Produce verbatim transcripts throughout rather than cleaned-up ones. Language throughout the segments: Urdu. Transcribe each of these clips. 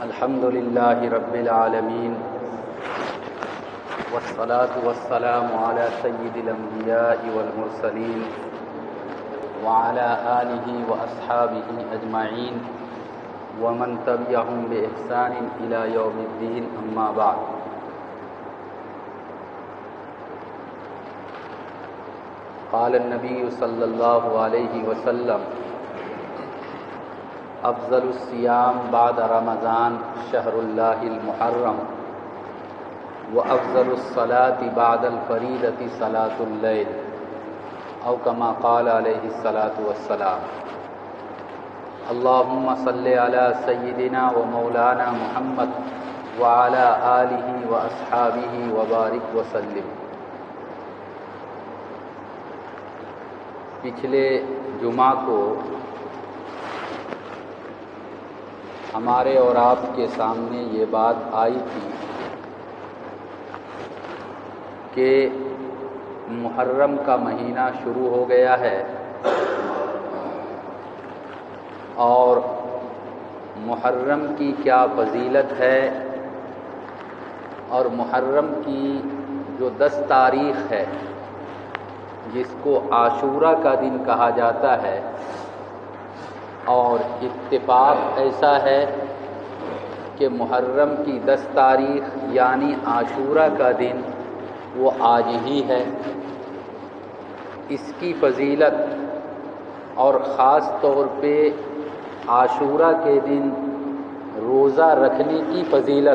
الحمد لله رب العالمين والصلاة والسلام على سيد الأنبياء والمرسلين وعلى آله وأصحابه أجمعين ومن تبعهم بإحسان إلى يوم الدين أما بعد. قال النبي صلى الله عليه وسلم: افضل الصيام بعد رمضان شهر الله المحرم وافضل الصلاة بعد الفريضة صلاة الليل او كما قال عليه الصلاة والسلام. اللهم صل على سيدنا ومولانا محمد وعلى آله واصحابه وبارك وسلم. پچھلے جمعہ کو ہمارے اور آپ کے سامنے یہ بات آئی تھی کہ محرم کا مہینہ شروع ہو گیا ہے اور محرم کی کیا فضیلت ہے، اور محرم کی جو دس تاریخ ہے جس کو عاشورہ کا دن کہا جاتا ہے، اور اتفاق ایسا ہے کہ محرم کی دس تاریخ یعنی عاشورہ کا دن وہ آج ہی ہے. اس کی فضیلت اور خاص طور پہ عاشورہ کے دن روزہ رکھنے کی فضیلت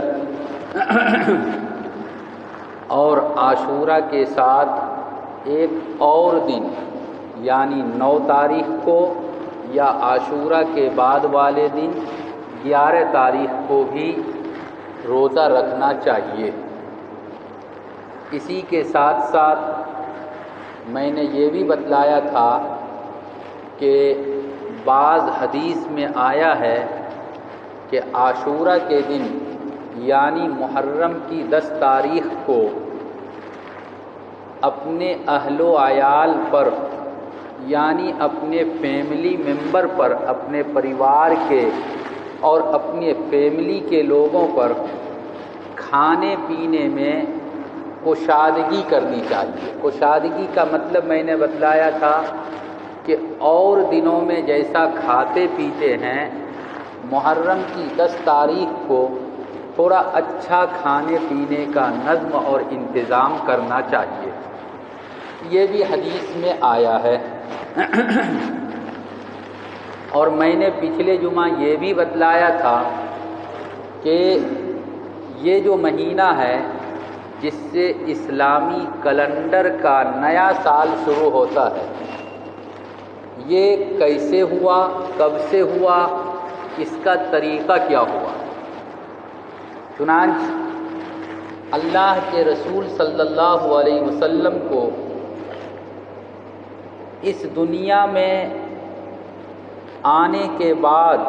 اور عاشورہ کے ساتھ ایک اور دن یعنی نو تاریخ کو یا عاشورہ کے بعد والے دن گیارہ تاریخ کو بھی روزہ رکھنا چاہیے. اسی کے ساتھ ساتھ میں نے یہ بھی بتلایا تھا کہ بعض حدیث میں آیا ہے کہ عاشورہ کے دن یعنی محرم کی دس تاریخ کو اپنے اہل و عیال پر یعنی اپنے فیملی ممبر پر، اپنے پریوار کے اور اپنے فیملی کے لوگوں پر کھانے پینے میں کشادگی کرنی چاہیے. کشادگی کا مطلب میں نے بتلایا تھا کہ اور دنوں میں جیسا کھاتے پیتے ہیں، محرم کی دس تاریخ کو تھوڑا اچھا کھانے پینے کا نظم اور انتظام کرنا چاہیے. یہ بھی حدیث میں آیا ہے. اور میں نے پچھلے جمعہ یہ بھی بتلایا تھا کہ یہ جو مہینہ ہے جس سے اسلامی کیلنڈر کا نیا سال شروع ہوتا ہے، یہ کیسے ہوا، کب سے ہوا، اس کا طریقہ کیا ہوا. چنانچہ اللہ کے رسول صلی اللہ علیہ وسلم کو اس دنیا میں آنے کے بعد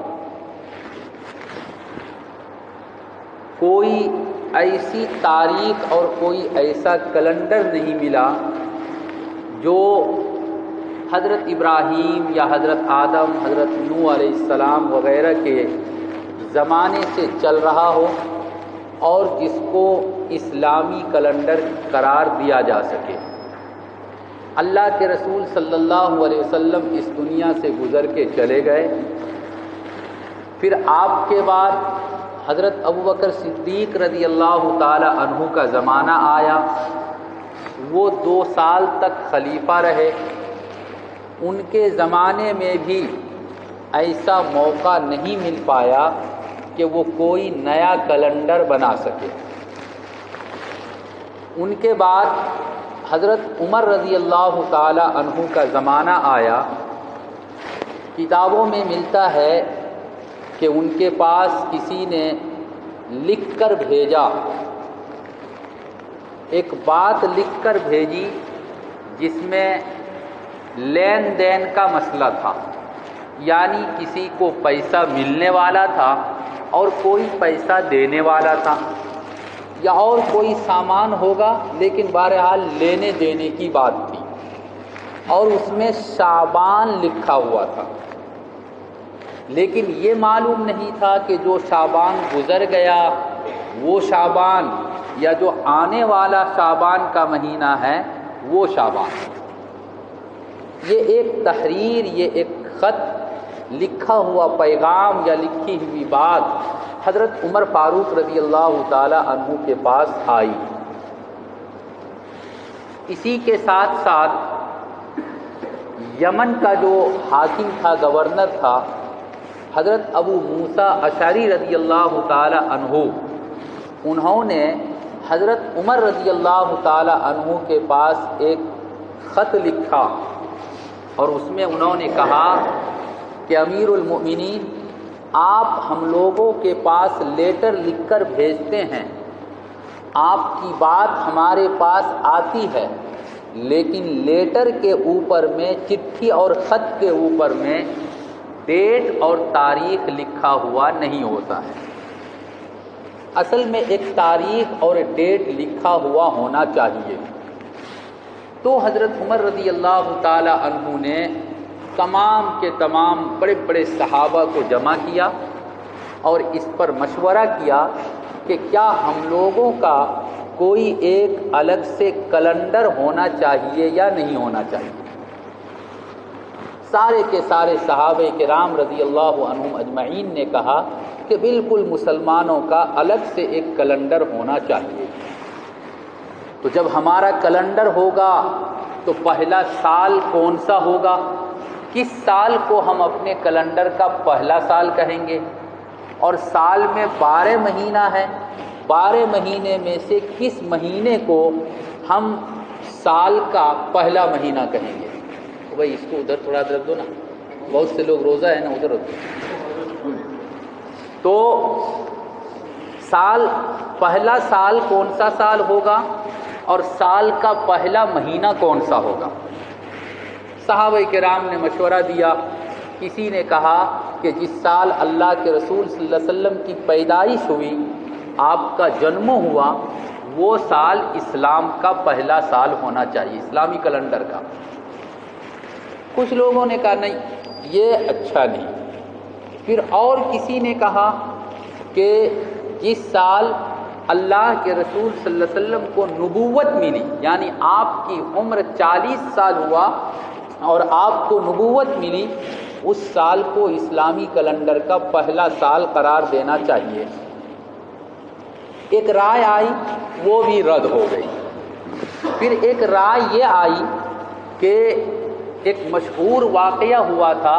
کوئی ایسی تاریخ اور کوئی ایسا کیلنڈر نہیں ملا جو حضرت ابراہیم یا حضرت آدم، حضرت نوح علیہ السلام وغیرہ کے زمانے سے چل رہا ہو اور جس کو اسلامی کیلنڈر قرار دیا جا سکے. اللہ کے رسول صلی اللہ علیہ وسلم اس دنیا سے گزر کے چلے گئے. پھر آپ کے بعد حضرت ابوبکر صدیق رضی اللہ تعالی عنہ کا زمانہ آیا. وہ دو سال تک خلیفہ رہے. ان کے زمانے میں بھی ایسا موقع نہیں مل پایا کہ وہ کوئی نیا کیلنڈر بنا سکے. ان کے بعد حضرت عمر رضی اللہ تعالی عنہ کا زمانہ آیا. کتابوں میں ملتا ہے کہ ان کے پاس کسی نے لکھ کر بھیجا، ایک بات لکھ کر بھیجی جس میں لین دین کا مسئلہ تھا، یعنی کسی کو پیسہ ملنے والا تھا اور کوئی پیسہ دینے والا تھا، یا اور کوئی سامان ہوگا، لیکن بہرحال لینے دینے کی بات تھی. اور اس میں شعبان لکھا ہوا تھا. لیکن یہ معلوم نہیں تھا کہ جو شعبان گزر گیا وہ شعبان یا جو آنے والا شعبان کا مہینہ ہے وہ شعبان. یہ ایک تحریر، یہ ایک خط، لکھا ہوا پیغام یا لکھی ہوئی بات حضرت عمر فاروق رضی اللہ تعالی عنہ کے پاس آئی. اسی کے ساتھ ساتھ یمن کا جو حاکم تھا، گورنر تھا، حضرت ابو موسیٰ اشعری رضی اللہ تعالی عنہ، انہوں نے حضرت عمر رضی اللہ تعالی عنہ کے پاس ایک خط لکھا اور اس میں انہوں نے کہا کہ امیر المؤمنین، آپ ہم لوگوں کے پاس لیٹر لکھ کر بھیجتے ہیں، آپ کی بات ہمارے پاس آتی ہے، لیکن لیٹر کے اوپر میں، چٹھی اور خط کے اوپر میں ڈیٹ اور تاریخ لکھا ہوا نہیں ہوتا ہے. اصل میں ایک تاریخ اور ڈیٹ لکھا ہوا ہونا چاہیے. تو حضرت عمر رضی اللہ تعالی عنہ نے تمام کے تمام بڑے بڑے صحابہ کو جمع کیا اور اس پر مشورہ کیا کہ کیا ہم لوگوں کا کوئی ایک الگ سے کیلنڈر ہونا چاہیے یا نہیں ہونا چاہیے. سارے کے سارے صحابہ کرام رضی اللہ عنہم اجمعین نے کہا کہ بالکل مسلمانوں کا الگ سے ایک کیلنڈر ہونا چاہیے. تو جب ہمارا کیلنڈر ہوگا تو پہلا سال کون سا ہوگا؟ کس سال کو ہم اپنے کیلنڈر کا پہلا سال کہیں گے؟ اور سال میں بارہ مہینہ ہے، بارہ مہینے میں سے کس مہینے کو ہم سال کا پہلا مہینہ کہیں گے؟ تو بھائی اس کو ادھر تھوڑا رکھ دو نا، بہت سے لوگ روزہ ہے نا، ادھر رکھ دو. تو سال، پہلا سال کون سا سال ہوگا اور سال کا پہلا مہینہ کون سا ہوگا؟ صحابہ کرام نے مشورہ دیا. کسی نے کہا کہ جس سال اللہ کے رسول صلی اللہ علیہ وسلم کی پیدائش ہوئی، آپ کا جنم ہوا، وہ سال اسلام کا پہلا سال ہونا چاہیے، اسلامی کیلنڈر کا. کچھ لوگوں نے کہا نہیں، یہ اچھا نہیں. پھر اور کسی نے کہا کہ جس سال اللہ کے رسول صلی اللہ علیہ وسلم کو نبوت ملی، یعنی آپ کی عمر چالیس سال ہوا اور آپ کو نبوت ملی، اس سال کو اسلامی کیلنڈر کا پہلا سال قرار دینا چاہیے. ایک رائے آئی، وہ بھی رد ہو گئی. پھر ایک رائے یہ آئی کہ ایک مشہور واقعہ ہوا تھا،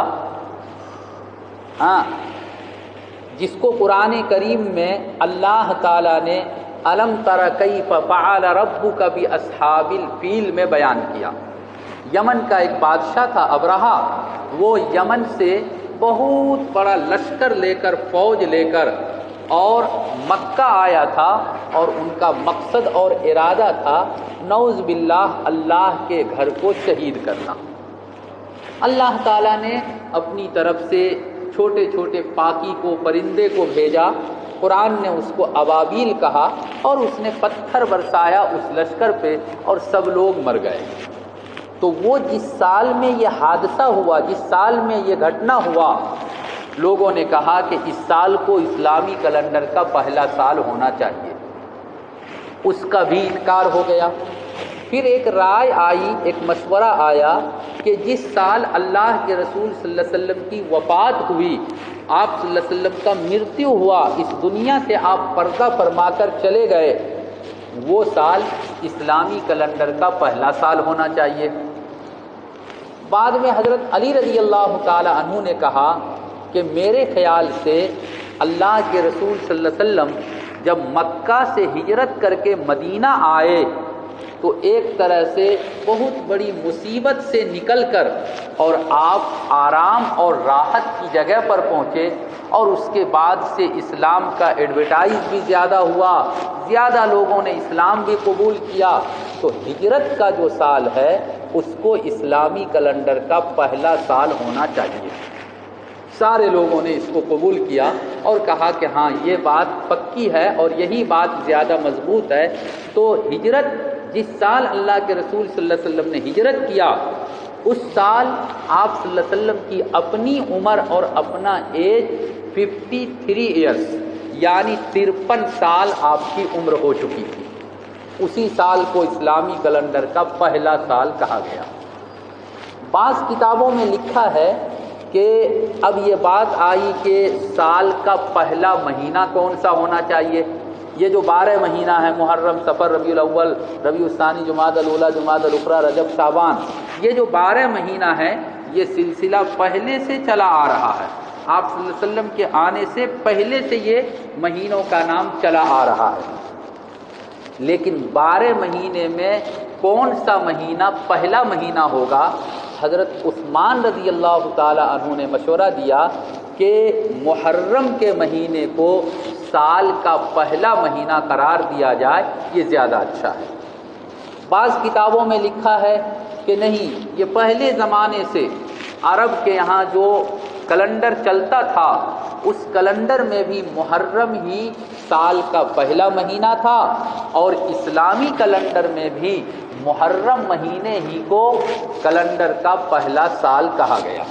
ہاں، جس کو قرآن کریم میں اللہ تعالیٰ نے الم تر کیف فعل ربک باصحاب الفیل میں بیان کیا. یمن کا ایک بادشاہ تھا ابرہہ، وہ یمن سے بہت بڑا لشکر لے کر، فوج لے کر اور مکہ آیا تھا، اور ان کا مقصد اور ارادہ تھا نعوذ باللہ اللہ کے گھر کو شہید کرنا. اللہ تعالیٰ نے اپنی طرف سے چھوٹے چھوٹے پاکی کو، پرندے کو بھیجا. قرآن نے اس کو ابابیل کہا، اور اس نے پتھر برسایا اس لشکر پہ اور سب لوگ مر گئے. تو وہ جس سال میں یہ حادثہ ہوا، جس سال میں یہ گھٹنا ہوا، لوگوں نے کہا کہ اس سال کو اسلامی کیلنڈر کا پہلا سال ہونا چاہیے. اس کا بھی انکار ہو گیا. پھر ایک رائے آئی، ایک مشورہ آیا کہ جس سال اللہ کے رسول صلی اللہ علیہ وسلم کی وفات ہوئی، آپ صلی اللہ علیہ وسلم کا مرتیو ہوا، اس دنیا سے آپ پردہ فرما کر چلے گئے، وہ سال اسلامی کیلنڈر کا پہلا سال ہونا چاہیے. بعد میں حضرت علی رضی اللہ تعالی عنہ نے کہا کہ میرے خیال سے اللہ کے رسول صلی اللہ علیہ وسلم جب مکہ سے ہجرت کر کے مدینہ آئے تو ایک طرح سے بہت بڑی مصیبت سے نکل کر اور آپ آرام اور راحت کی جگہ پر پہنچے، اور اس کے بعد سے اسلام کا ایڈورٹائز بھی زیادہ ہوا، زیادہ لوگوں نے اسلام بھی قبول کیا. تو ہجرت کا جو سال ہے اس کو اسلامی کیلنڈر کا پہلا سال ہونا چاہیے. سارے لوگوں نے اس کو قبول کیا اور کہا کہ ہاں یہ بات پکی ہے اور یہی بات زیادہ مضبوط ہے. تو ہجرت، جس سال اللہ کے رسول صلی اللہ علیہ وسلم نے ہجرت کیا اس سال آپ صلی اللہ علیہ وسلم کی اپنی عمر اور اپنا ایج ففٹی تھری ایئرس یعنی ترپن سال آپ کی عمر ہو چکی تھی۔ اسی سال کو اسلامی کیلنڈر کا پہلا سال کہا گیا۔ بعض کتابوں میں لکھا ہے کہ اب یہ بات آئی کہ سال کا پہلا مہینہ کون سا ہونا چاہیے۔ یہ جو بارہ مہینہ ہے محرم، صفر، ربیع الاول، ربیع الثانی، جمادی الاولیٰ، جمادی الاخری، رجب، شعبان، یہ جو بارہ مہینہ ہے یہ سلسلہ پہلے سے چلا آ رہا ہے۔ آپ صلی اللہ علیہ وسلم کے آنے سے پہلے سے یہ مہینوں کا نام چلا آ رہا ہے، لیکن بارہ مہینے میں کون سا مہینہ پہلا مہینہ ہوگا؟ حضرت عثمان رضی اللہ تعالی عنہ نے مشورہ دیا کہ محرم کے مہینے کو سال کا پہلا مہینہ قرار دیا جائے، یہ زیادہ اچھا ہے۔ بعض کتابوں میں لکھا ہے کہ نہیں، یہ پہلے زمانے سے عرب کے یہاں جو کیلنڈر چلتا تھا اس کیلنڈر میں بھی محرم ہی سال کا پہلا مہینہ تھا، اور اسلامی کیلنڈر میں بھی محرم مہینے ہی کو کیلنڈر کا پہلا سال کہا گیا۔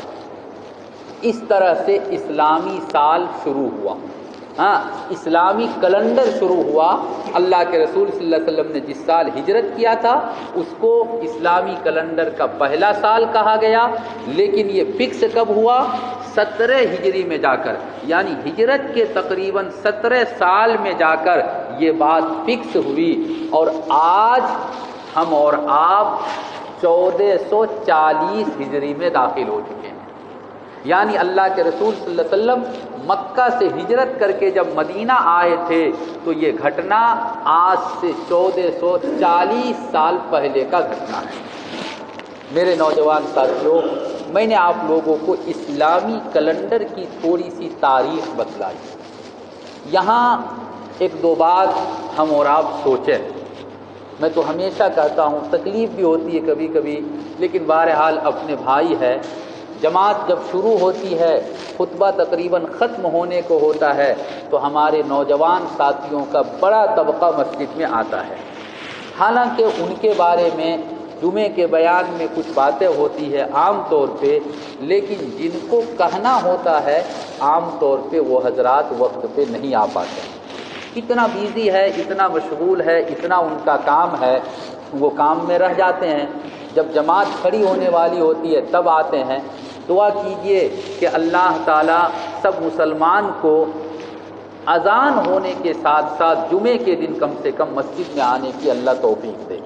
اس طرح سے اسلامی سال شروع ہوا۔ ہاں، اسلامی کیلنڈر شروع ہوا۔ اللہ کے رسول صلی اللہ علیہ وسلم نے جس سال ہجرت کیا تھا اس کو اسلامی کیلنڈر کا پہلا سال کہا گیا، لیکن یہ فکس کب ہوا؟ سترہ ہجری میں جا کر، یعنی ہجرت کے تقریباً سترہ سال میں جا کر یہ بات فکس ہوئی، اور آج ہم اور آپ چودہ سو چالیس ہجری میں داخل ہو چکے ہیں۔ یعنی اللہ کے رسول صلی اللہ علیہ وسلم مکہ سے ہجرت کر کے جب مدینہ آئے تھے تو یہ گھٹنا آج سے چودہ سو چالیس سال پہلے کا گھٹنا ہے۔ میرے نوجوان ساتھیوں، میں نے آپ لوگوں کو اسلامی کیلنڈر کی تھوڑی سی تاریخ بتلائی۔ یہاں ایک دو بات ہم اور آپ سوچیں۔ میں تو ہمیشہ کہتا ہوں، تکلیف بھی ہوتی ہے کبھی کبھی، لیکن بہرحال اپنے بھائی ہے۔ جماعت جب شروع ہوتی ہے، خطبہ تقریباً ختم ہونے کو ہوتا ہے، تو ہمارے نوجوان ساتھیوں کا بڑا طبقہ مسجد میں آتا ہے۔ حالانکہ ان کے بارے میں جمعے کے بیان میں کچھ باتیں ہوتی ہے عام طور پہ، لیکن جن کو کہنا ہوتا ہے عام طور پہ وہ حضرات وقت پہ نہیں آ پاتے۔ اتنا بیزی ہے، اتنا مشغول ہے، اتنا ان کا کام ہے، وہ کام میں رہ جاتے ہیں۔ جب جماعت کھڑی ہونے والی ہوتی ہے تب آتے ہیں۔ دعا کیجئے کہ اللہ تعالیٰ سب مسلمان کو اذان ہونے کے ساتھ ساتھ جمعے کے دن کم سے کم مسجد میں آنے کی اللہ توفیق دے۔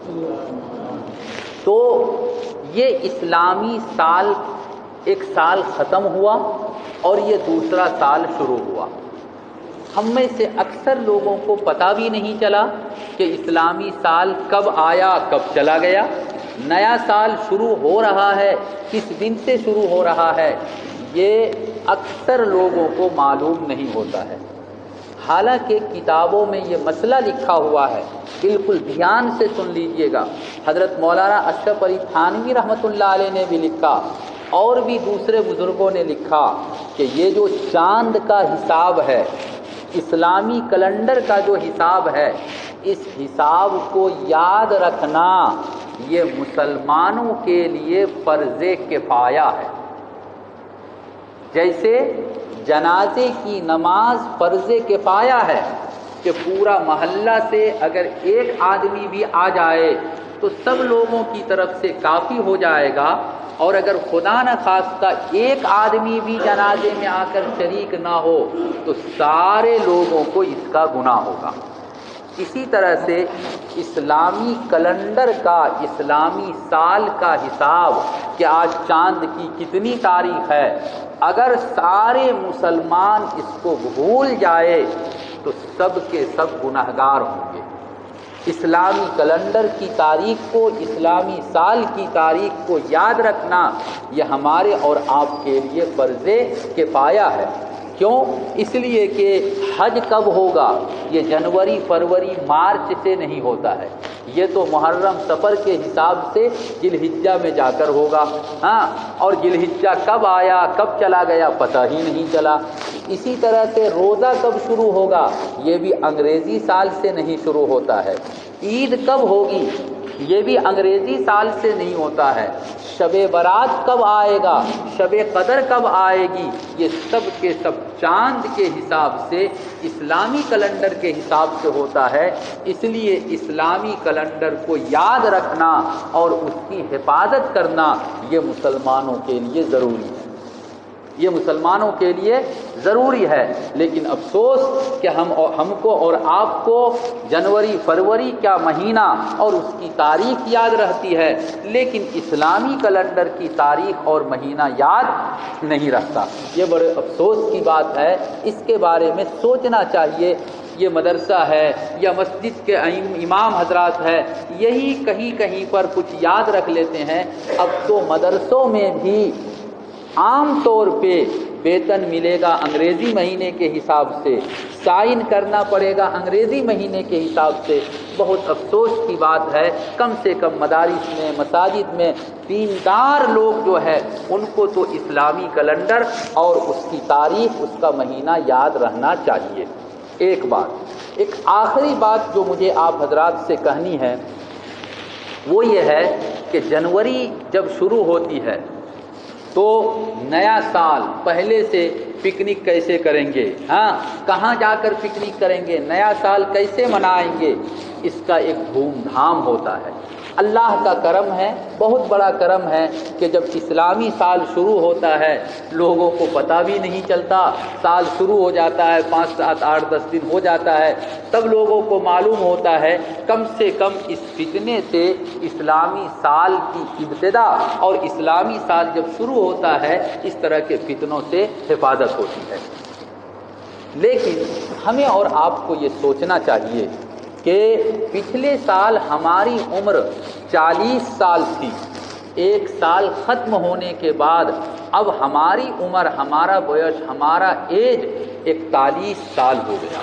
تو یہ اسلامی سال ایک سال ختم ہوا اور یہ دوسرا سال شروع ہوا۔ ہم میں سے اکثر لوگوں کو پتہ بھی نہیں چلا کہ اسلامی سال کب آیا کب چلا گیا، نیا سال شروع ہو رہا ہے کس دن سے شروع ہو رہا ہے، یہ اکثر لوگوں کو معلوم نہیں ہوتا ہے۔ حالانکہ کتابوں میں یہ مسئلہ لکھا ہوا ہے، بالکل دھیان سے سن لیجئے گا۔ حضرت مولانا اشرف علی تھانوی رحمۃ اللہ علیہ نے بھی لکھا، اور بھی دوسرے بزرگوں نے لکھا کہ یہ جو چاند کا حساب ہے، اسلامی کیلنڈر کا جو حساب ہے، اس حساب کو یاد رکھنا یہ مسلمانوں کے لیے فرض کفایہ ہے۔ جیسے جنازے کی نماز فرض کفایہ ہے کہ پورا محلہ سے اگر ایک آدمی بھی آ جائے تو سب لوگوں کی طرف سے کافی ہو جائے گا، اور اگر خدا نہ خواستہ ایک آدمی بھی جنازے میں آ کر شریک نہ ہو تو سارے لوگوں کو اس کا گناہ ہوگا۔ اسی طرح سے اسلامی کیلنڈر کا، اسلامی سال کا حساب کہ آج چاند کی کتنی تاریخ ہے، اگر سارے مسلمان اس کو بھول جائے تو سب کے سب گنہگار ہوں گے۔ اسلامی کیلنڈر کی تاریخ کو، اسلامی سال کی تاریخ کو یاد رکھنا یہ ہمارے اور آپ کے لیے فرض کفایہ ہے۔ کیوں؟ اس لیے کہ حج کب ہوگا؟ یہ جنوری، فروری، مارچ سے نہیں ہوتا ہے، یہ تو محرم، سفر کے حساب سے ذی الحجہ میں جا کر ہوگا۔ ہاں، اور ذی الحجہ کب آیا کب چلا گیا پتہ ہی نہیں چلا۔ اسی طرح سے روزہ کب شروع ہوگا؟ یہ بھی انگریزی سال سے نہیں شروع ہوتا ہے۔ عید کب ہوگی؟ یہ بھی انگریزی سال سے نہیں ہوتا ہے۔ شب برات کب آئے گا، شب قدر کب آئے گی، یہ سب کے سب چاند کے حساب سے، اسلامی کیلنڈر کے حساب سے ہوتا ہے۔ اس لیے اسلامی کیلنڈر کو یاد رکھنا اور اس کی حفاظت کرنا یہ مسلمانوں کے لیے ضروری ہے، یہ مسلمانوں کے لیے ضروری ہے۔ لیکن افسوس کہ ہم ہم کو اور آپ کو جنوری فروری کا مہینہ اور اس کی تاریخ یاد رہتی ہے، لیکن اسلامی کیلنڈر کی تاریخ اور مہینہ یاد نہیں رہتا۔ یہ بڑے افسوس کی بات ہے، اس کے بارے میں سوچنا چاہیے۔ یہ مدرسہ ہے یا مسجد کے امام حضرات ہے، یہی کہیں کہیں پر کچھ یاد رکھ لیتے ہیں۔ اب تو مدرسوں میں بھی عام طور پہ ویتن ملے گا انگریزی مہینے کے حساب سے، سائن کرنا پڑے گا انگریزی مہینے کے حساب سے۔ بہت افسوس کی بات ہے، کم سے کم مدارس میں، مساجد میں دیندار لوگ جو ہے ان کو تو اسلامی کیلنڈر اور اس کی تاریخ، اس کا مہینہ یاد رہنا چاہیے۔ ایک بات، ایک آخری بات جو مجھے آپ حضرات سے کہنی ہے وہ یہ ہے کہ جنوری جب شروع ہوتی ہے تو نیا سال پہلے سے پکنک کیسے کریں گے، ہاں کہاں جا کر پکنک کریں گے، نیا سال کیسے منائیں گے، اس کا ایک دھوم دھام ہوتا ہے۔ اللہ کا کرم ہے، بہت بڑا کرم ہے کہ جب اسلامی سال شروع ہوتا ہے لوگوں کو پتہ بھی نہیں چلتا، سال شروع ہو جاتا ہے، پانچ سات آٹھ دس دن ہو جاتا ہے، تب لوگوں کو معلوم ہوتا ہے کم سے کم اس فتنے سے اسلامی سال کی ابتدا اور اسلامی سال جب شروع ہوتا ہے اس طرح کے فتنوں سے حفاظت ہوتی ہے۔ لیکن ہمیں اور آپ کو یہ سوچنا چاہیے کہ پچھلے سال ہماری عمر چالیس سال تھی، ایک سال ختم ہونے کے بعد اب ہماری عمر، ہمارا بویش، ہمارا ایج اکتالیس سال ہو گیا۔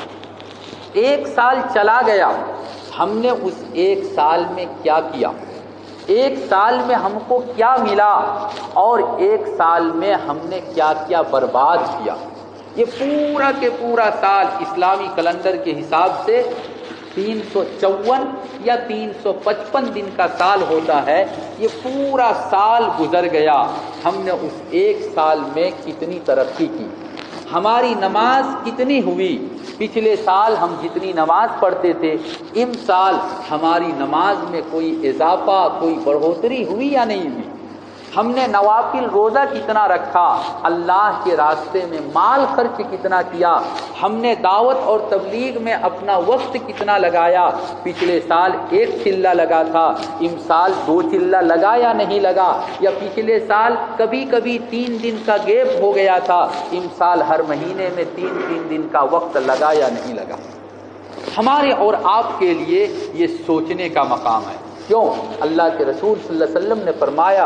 ایک سال چلا گیا، ہم نے اس ایک سال میں کیا کیا، ایک سال میں ہم کو کیا ملا اور ایک سال میں ہم نے کیا کیا برباد کیا۔ یہ پورا کے پورا سال اسلامی کیلنڈر کے حساب سے تین سو چون یا تین سو پچپن دن کا سال ہوتا ہے، یہ پورا سال گزر گیا، ہم نے اس ایک سال میں کتنی ترقی کی، ہماری نماز کتنی ہوئی، پچھلے سال ہم جتنی نماز پڑھتے تھے ان سال ہماری نماز میں کوئی اضافہ، کوئی بڑھوتری ہوئی یا نہیں ہوئی، ہم نے نوافل روزہ کتنا رکھا، اللہ کے راستے میں مال خرچ کتنا کیا، ہم نے دعوت اور تبلیغ میں اپنا وقت کتنا لگایا، پچھلے سال ایک چلہ لگا تھا ان سال دو چلہ لگا یا نہیں لگا، یا پچھلے سال کبھی کبھی تین دن کا گیپ ہو گیا تھا ان سال ہر مہینے میں تین تین دن کا وقت لگا یا نہیں لگا۔ ہمارے اور آپ کے لیے یہ سوچنے کا مقام ہے۔ کیوں؟ اللہ کے رسول صلی اللہ علیہ وسلم نے فرمایا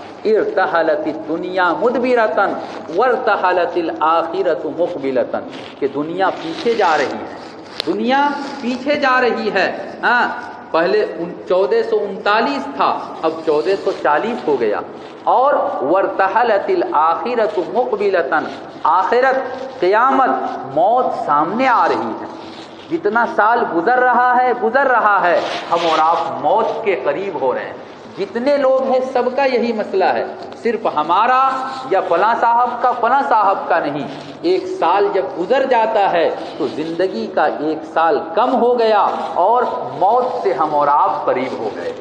ارتحلت الدنیا مدبرتن وارتحلت الآخرۃ مقبلتن، کہ دنیا پیچھے جا رہی ہے، دنیا پیچھے جا رہی ہے، ہاں پہلے چودہ سو انتالیس تھا اب چودہ سو چالیس ہو گیا، اور وارتحلت الآخرۃ مقبلتن، آخرت قیامت موت سامنے آ رہی ہے، جتنا سال گزر رہا ہے گزر رہا ہے ہم اور آپ موت کے قریب ہو رہے ہیں۔ جتنے لوگ ہیں سب کا یہی مسئلہ ہے، صرف ہمارا یا فلاں صاحب کا فلاں صاحب کا نہیں۔ ایک سال جب گزر جاتا ہے تو زندگی کا ایک سال کم ہو گیا اور موت سے ہم اور آپ قریب ہو گئے۔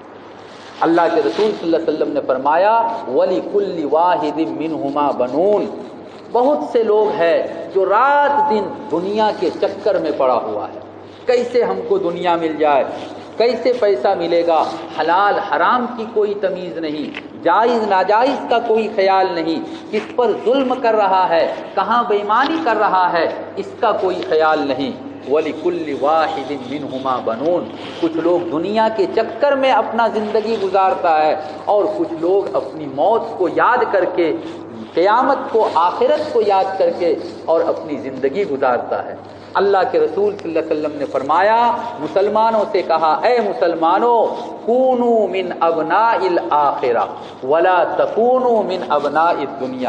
اللہ کے رسول صلی اللہ علیہ وسلم نے فرمایا وَلِكُلِّ وَاحِدٍ مِّنْهُمَا بَنُونَ، بہت سے لوگ ہیں جو رات دن دنیا کے چکر میں پڑا ہوا ہے، کیسے ہم کو دنیا مل جائے، کیسے پیسہ ملے گا، حلال حرام کی کوئی تمیز نہیں، جائز ناجائز کا کوئی خیال نہیں، کس پر ظلم کر رہا ہے، کہاں بے ایمانی کر رہا ہے، اس کا کوئی خیال نہیں۔ وَلِكُلِّ وَاحِدٍ مِّنْهُمَا بَنُونَ، کچھ لوگ دنیا کے چکر میں اپنا زندگی گزارتا ہے اور کچھ لوگ اپنی موت کو یاد کر کے، قیامت کو، آخرت کو یاد کر کے اور اپنی زندگی گزارتا ہے۔ اللہ کے رسول صلی اللہ علیہ وسلم نے فرمایا، مسلمانوں سے کہا اے مسلمانوں کونوا من ابناء الآخرہ ولا تکونوا من ابناء الدنیا،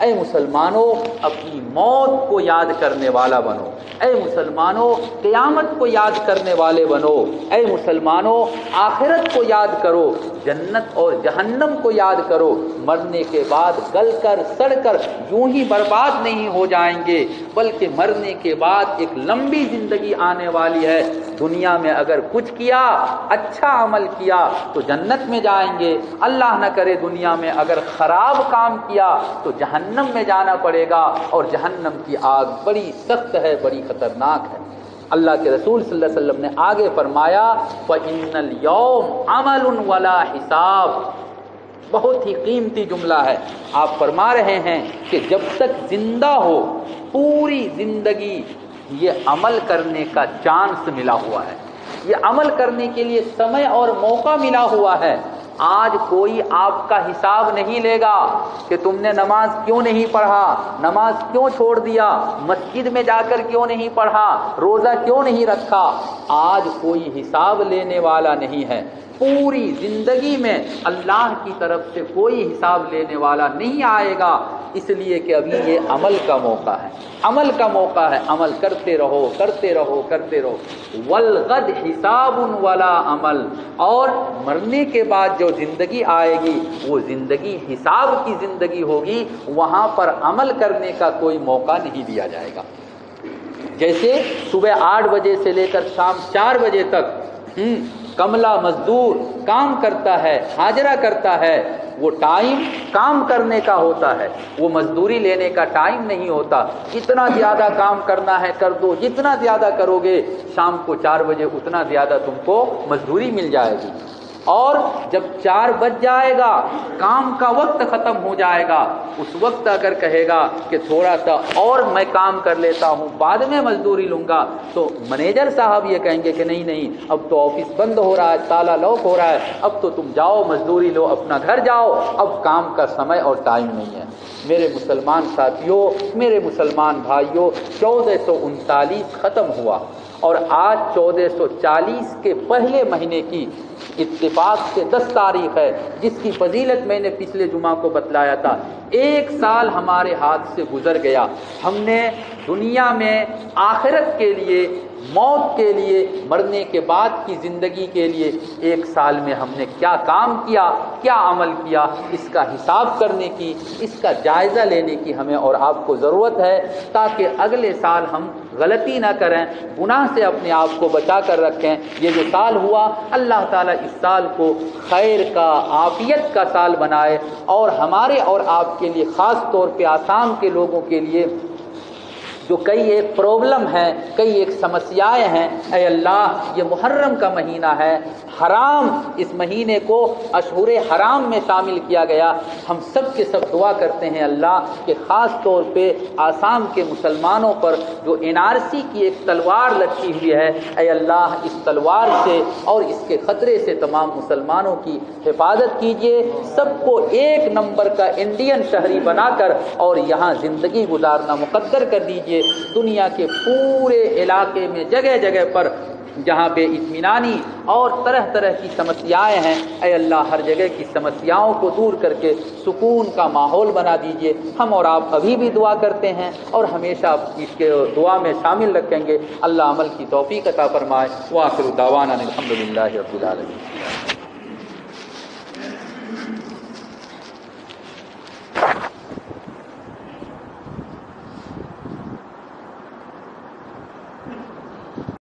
اے مسلمانوں اپنی موت کو یاد کرنے والا بنو، اے مسلمانوں قیامت کو یاد کرنے والے بنو، اے مسلمانوں آخرت کو یاد کرو، جنت اور جہنم کو یاد کرو، مرنے کے بعد گل کر سڑ کر یوں ہی برباد نہیں ہو جائیں گے، بلکہ مرنے کے بعد ایک لمبی زندگی آنے والی ہے۔ دنیا میں اگر کچھ کیا، اچھا عمل کیا تو جنت میں جائیں گے، اللہ نہ کرے دنیا میں اگر خراب کام کیا تو جہنم میں جانا پڑے گا، اور جہنم کی آگ بڑی سخت ہے، بڑی خطرناک ہے۔ اللہ کے رسول صلی اللہ علیہ وسلم نے آگے فرمایا فَإِنَّ الْيَوْمَ عَمَلٌ وَلَا حِسَابٌ، بہت ہی قیمتی جملہ ہے۔ آپ فرما رہے ہیں کہ جب تک زندہ ہو پوری زندگی یہ عمل کرنے کا چانس ملا ہوا ہے، یہ عمل کرنے کے لیے سمے اور موقع ملا ہوا ہے۔ آج کوئی آپ کا حساب نہیں لے گا کہ تم نے نماز کیوں نہیں پڑھا، نماز کیوں چھوڑ دیا، مسجد میں جا کر کیوں نہیں پڑھا، روزہ کیوں نہیں رکھا۔ آج کوئی حساب لینے والا نہیں ہے، پوری زندگی میں اللہ کی طرف سے کوئی حساب لینے والا نہیں آئے گا، اس لیے کہ ابھی یہ عمل کا موقع ہے، عمل کا موقع ہے، عمل کرتے رہو کرتے رہو کرتے رہو۔ والغد حساب ولا عمل، اور مرنے کے بعد جو زندگی آئے گی وہ زندگی حساب کی زندگی ہوگی، وہاں پر عمل کرنے کا کوئی موقع نہیں دیا جائے گا۔ جیسے صبح آٹھ بجے سے لے کر شام چار بجے تک ہم کملا مزدور کام کرتا ہے، حاجرہ کرتا ہے، وہ ٹائم کام کرنے کا ہوتا ہے، وہ مزدوری لینے کا ٹائم نہیں ہوتا۔ جتنا زیادہ کام کرنا ہے کر دو، جتنا زیادہ کرو گے شام کو چار بجے اتنا زیادہ تم کو مزدوری مل جائے گی۔ اور جب چار بج جائے گا کام کا وقت ختم ہو جائے گا، اس وقت اگر کہے گا کہ تھوڑا سا اور میں کام کر لیتا ہوں بعد میں مزدوری لوں گا، تو مینیجر صاحب یہ کہیں گے کہ نہیں نہیں اب تو آفس بند ہو رہا ہے، تالا لاک ہو رہا ہے، اب تو تم جاؤ مزدوری لو، اپنا گھر جاؤ، اب کام کا سمے اور ٹائم نہیں ہے۔ میرے مسلمان ساتھیوں، میرے مسلمان بھائیوں، چودہ سو انتالیس ختم ہوا اور آج چودہ سو چالیس کے پہلے مہینے کی اتفاق سے دس تاریخ ہے، جس کی فضیلت میں نے پچھلے جمعہ کو بتلایا تھا۔ ایک سال ہمارے ہاتھ سے گزر گیا، ہم نے دنیا میں آخرت کے لیے، موت کے لیے، مرنے کے بعد کی زندگی کے لیے ایک سال میں ہم نے کیا کام کیا، کیا عمل کیا، اس کا حساب کرنے کی، اس کا جائزہ لینے کی ہمیں اور آپ کو ضرورت ہے، تاکہ اگلے سال ہم غلطی نہ کریں، گناہ سے اپنے آپ کو بچا کر رکھیں۔ یہ جو سال ہوا اللہ تعالیٰ اس سال کو خیر کا، عافیت کا سال بنائے، اور ہمارے اور آپ کے لیے، خاص طور پہ آسام کے لوگوں کے لیے جو کئی ایک پرابلم ہیں، کئی ایک سمسیائیں ہیں، اے اللہ یہ محرم کا مہینہ ہے، حرام اس مہینے کو اشہر حرام میں شامل کیا گیا، ہم سب کے سب دعا کرتے ہیں اللہ کہ خاص طور پہ آسام کے مسلمانوں پر جو این آر سی کی ایک تلوار لٹکی ہوئی ہے، اے اللہ اس تلوار سے اور اس کے خطرے سے تمام مسلمانوں کی حفاظت کیجیے، سب کو ایک نمبر کا انڈین شہری بنا کر اور یہاں زندگی گزارنا مقدر کر دیجیے۔ دنیا کے پورے علاقے میں جگہ جگہ پر جہاں بے اطمینانی اور طرح طرح کی سمسیائیں ہیں، اے اللہ ہر جگہ کی سمسیاؤں کو دور کر کے سکون کا ماحول بنا دیجیے۔ ہم اور آپ ابھی بھی دعا کرتے ہیں اور ہمیشہ اس کے دعا میں شامل رکھیں گے۔ اللہ عمل کی توفیق عطا فرمائے۔ وآخر دعوانا الحمدللہ رب العالمین۔